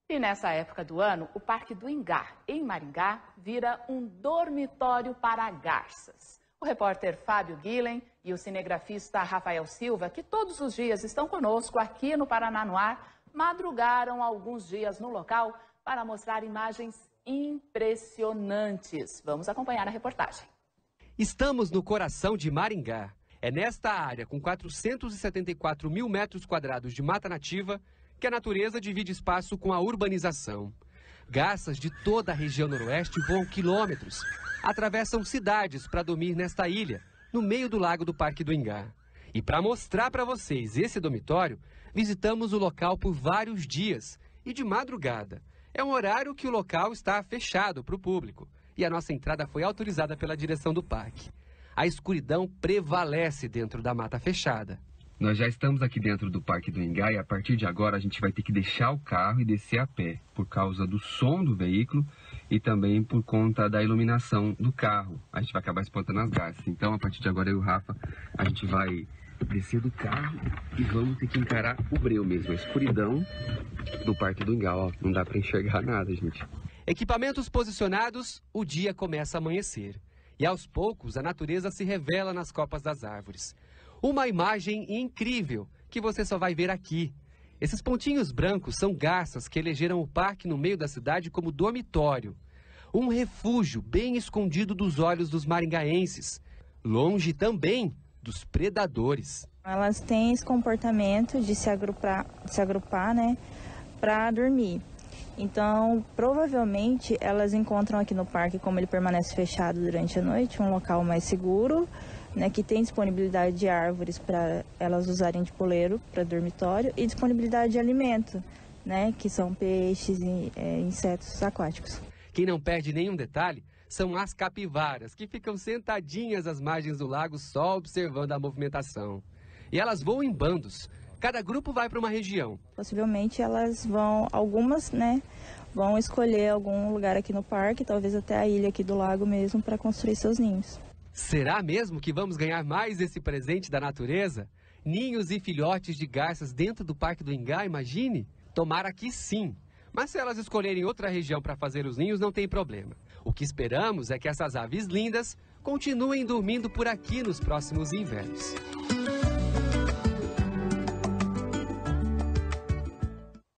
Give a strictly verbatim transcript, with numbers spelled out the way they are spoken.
E nessa época do ano, o Parque do Ingá, em Maringá, vira um dormitório para garças. O repórter Fábio Guilhem e o cinegrafista Rafael Silva, que todos os dias estão conosco aqui no Paraná no Ar, madrugaram alguns dias no local para mostrar imagens impressionantes. Vamos acompanhar a reportagem. Estamos no coração de Maringá. É nesta área, com quatrocentos e setenta e quatro mil metros quadrados de mata nativa, que a natureza divide espaço com a urbanização. Garças de toda a região noroeste voam quilômetros, atravessam cidades para dormir nesta ilha, no meio do lago do Parque do Ingá. E para mostrar para vocês esse dormitório, visitamos o local por vários dias e de madrugada. É um horário que o local está fechado para o público e a nossa entrada foi autorizada pela direção do parque. A escuridão prevalece dentro da mata fechada. Nós já estamos aqui dentro do Parque do Ingá e a partir de agora a gente vai ter que deixar o carro e descer a pé, por causa do som do veículo e também por conta da iluminação do carro. A gente vai acabar espantando as garças. Então, a partir de agora, eu e o Rafa, a gente vai descer do carro e vamos ter que encarar o breu mesmo, a escuridão do Parque do Ingá. Ó, não dá para enxergar nada, gente. Equipamentos posicionados, o dia começa a amanhecer. E aos poucos, a natureza se revela nas copas das árvores. Uma imagem incrível que você só vai ver aqui. Esses pontinhos brancos são garças que elegeram o parque no meio da cidade como dormitório. Um refúgio bem escondido dos olhos dos maringaenses. Longe também dos predadores. Elas têm esse comportamento de se agrupar, se agrupar, né, para dormir. Então, provavelmente, elas encontram aqui no parque, como ele permanece fechado durante a noite, um local mais seguro, né, que tem disponibilidade de árvores para elas usarem de poleiro para dormitório e disponibilidade de alimento, né, que são peixes e é, insetos aquáticos. Quem não perde nenhum detalhe são as capivaras, que ficam sentadinhas às margens do lago só observando a movimentação. E elas voam em bandos. Cada grupo vai para uma região. Possivelmente elas vão, algumas, né, vão escolher algum lugar aqui no parque, talvez até a ilha aqui do lago mesmo, para construir seus ninhos. Será mesmo que vamos ganhar mais esse presente da natureza? Ninhos e filhotes de garças dentro do Parque do Ingá, imagine? Tomara que sim. Mas se elas escolherem outra região para fazer os ninhos, não tem problema. O que esperamos é que essas aves lindas continuem dormindo por aqui nos próximos invernos.